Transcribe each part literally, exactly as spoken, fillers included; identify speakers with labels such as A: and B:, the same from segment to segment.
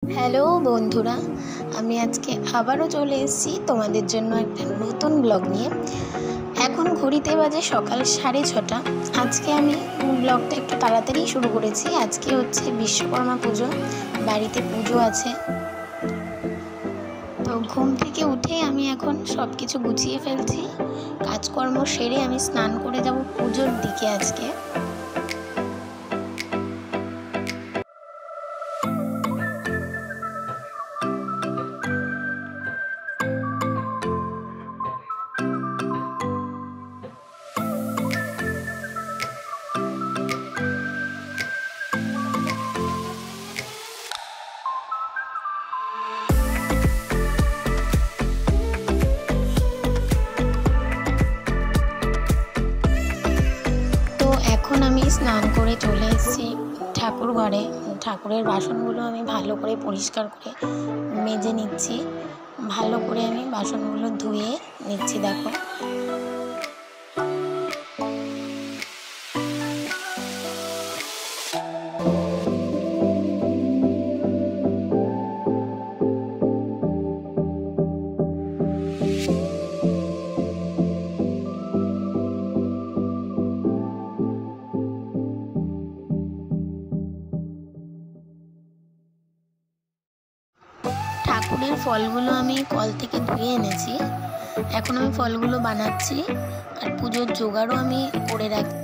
A: Hello বন্ধুরা, আমি আজকে আবারও চলে এসেছি তোমাদের জন্য একটা নতুন ব্লগ নিয়ে। এখন ঘড়িতে বাজে সকাল সাড়ে ছটা। আজকে আমি ব্লগটা একটু তাড়াতাড়ি শুরু করেছি। আজকে হচ্ছে বিশ্বকর্মা পুজো, বাড়িতে পুজো আছে। তো ঘুম থেকে উঠে আমি এখন সব কিছু গুছিয়ে ফেলছি। কাজকর্ম সেরে আমি স্নান করে যাব পুজোর দিকে আজকে। এখন আমি স্নান করে চলে এসেছি ঠাকুর ঘরে। ঠাকুরের বাসনগুলো আমি ভালো করে পরিষ্কার করে মেজে নিচ্ছি। ভালো করে আমি বাসনগুলো ধুয়ে নিচ্ছি। দেখো, ঠাকুরের ফলগুলো আমি কল থেকে ধুয়ে এনেছি। এখন আমি ফলগুলো বানাচ্ছি আর পুজোর জোগাড়ও আমি করে রাখছি।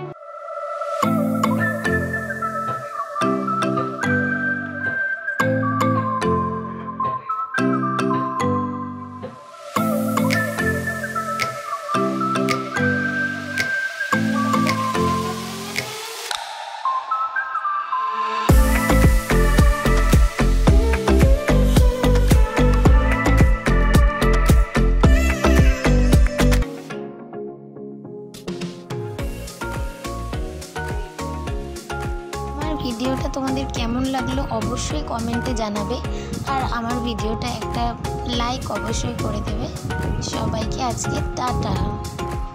A: ভিডিওটা তোমাদের কেমন লাগলো অবশ্যই কমেন্টে জানাবে, আর আমার ভিডিওটা একটা লাইক অবশ্যই করে দেবে। সবাইকে আজকে টাটা।